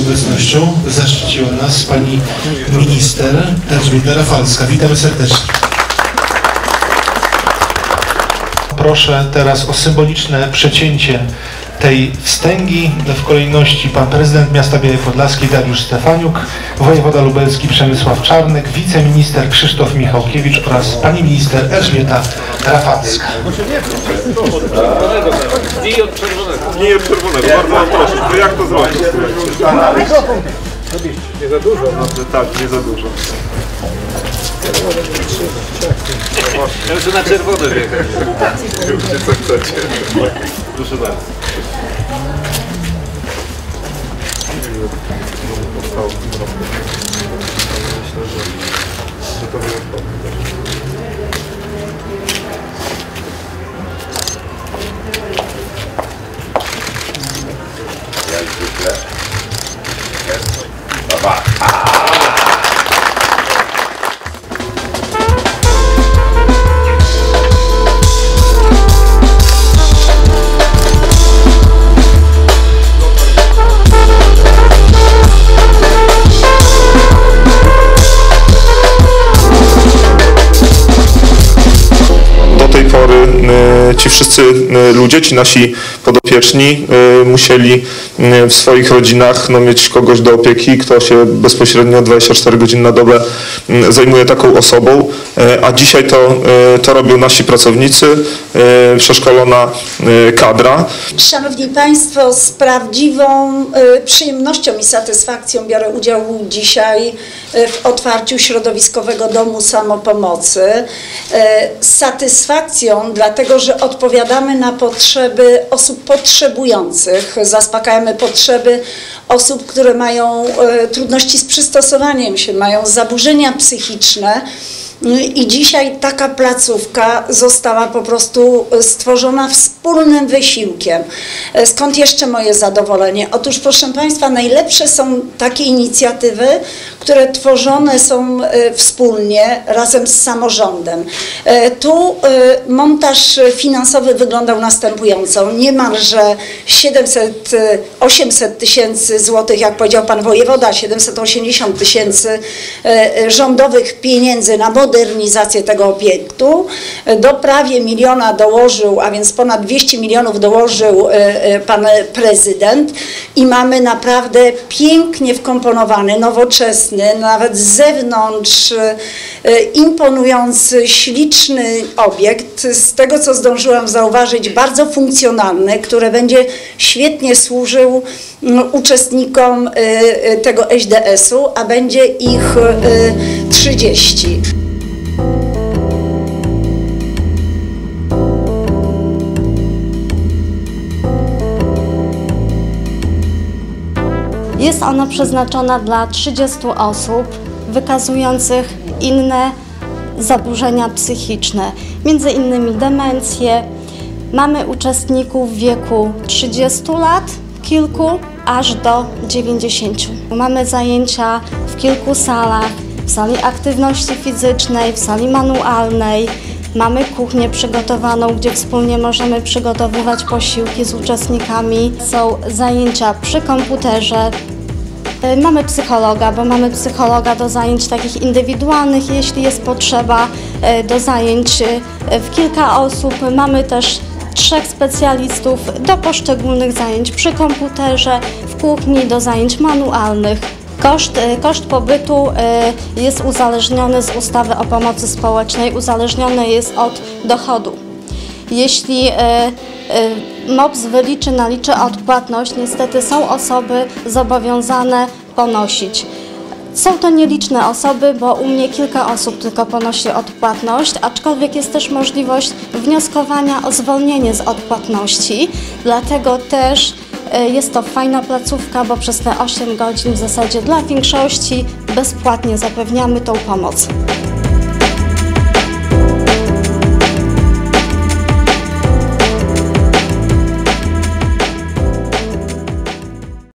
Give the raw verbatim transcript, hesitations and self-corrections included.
obecnością zaszczyciła nas pani minister Elżbieta Rafalska. Witamy serdecznie. Proszę teraz o symboliczne przecięcie tej wstęgi. W kolejności pan prezydent miasta Białej Podlaskiej Dariusz Stefaniuk, wojewoda lubelski Przemysław Czarnek, wiceminister Krzysztof Michałkiewicz oraz pani minister Elżbieta Rafalska. Nie od czerwonego. Nie od czerwonego, bardzo wam proszę. To jak to zrobić? Nie za dużo. No, tak, nie za dużo. Ja muszę na czerwone wjechać. Róbcie co chcecie. Proszę bardzo. Myślę, że to wyjątkowe. Jak zwykle. Dobra. Do tej pory ci wszyscy ludzie, ci nasi podopieczni musieli w swoich rodzinach no, mieć kogoś do opieki, kto się bezpośrednio dwadzieścia cztery godziny na dobę zajmuje taką osobą, a dzisiaj to, to robią nasi pracownicy, przeszkolona kadra. Szanowni Państwo, z prawdziwą przyjemnością i satysfakcją biorę udział dzisiaj w otwarciu Środowiskowego Domu Samopomocy. Z satysfakcją, dlatego że odpowiadamy na potrzeby osób potrzebujących, zaspokajamy potrzeby osób, które mają trudności z przystosowaniem się, mają zaburzenia psychiczne. I dzisiaj taka placówka została po prostu stworzona wspólnym wysiłkiem. Skąd jeszcze moje zadowolenie? Otóż, proszę Państwa, najlepsze są takie inicjatywy, które tworzone są wspólnie, razem z samorządem. Tu montaż finansowy wyglądał następująco. Niemalże siedemset osiemset tysięcy złotych, jak powiedział Pan Wojewoda, siedemset osiemdziesiąt tysięcy rządowych pieniędzy na modernizację tego obiektu. Do prawie miliona dołożył, a więc ponad dwieście milionów dołożył Pan Prezydent i mamy naprawdę pięknie wkomponowany, nowoczesny, nawet z zewnątrz imponujący, śliczny obiekt. Z tego, co zdążyłam zauważyć, bardzo funkcjonalny, który będzie świetnie służył uczestnikom tego H D S-u, a będzie ich trzydzieści. Jest ona przeznaczona dla trzydziestu osób wykazujących inne zaburzenia psychiczne, między innymi demencję. Mamy uczestników w wieku trzydziestu lat, kilku, aż do dziewięćdziesięciu. Mamy zajęcia w kilku salach, w sali aktywności fizycznej, w sali manualnej. Mamy kuchnię przygotowaną, gdzie wspólnie możemy przygotowywać posiłki z uczestnikami. Są zajęcia przy komputerze. Mamy psychologa, bo mamy psychologa do zajęć takich indywidualnych, jeśli jest potrzeba, do zajęć w kilka osób. Mamy też trzech specjalistów do poszczególnych zajęć przy komputerze, w kuchni, do zajęć manualnych. Koszt, koszt pobytu jest uzależniony z ustawy o pomocy społecznej, uzależniony jest od dochodu. Jeśli M O P S wyliczy, naliczy odpłatność, niestety są osoby zobowiązane ponosić. Są to nieliczne osoby, bo u mnie kilka osób tylko ponosi odpłatność, aczkolwiek jest też możliwość wnioskowania o zwolnienie z odpłatności, dlatego też jest to fajna placówka, bo przez te osiem godzin w zasadzie dla większości bezpłatnie zapewniamy tą pomoc.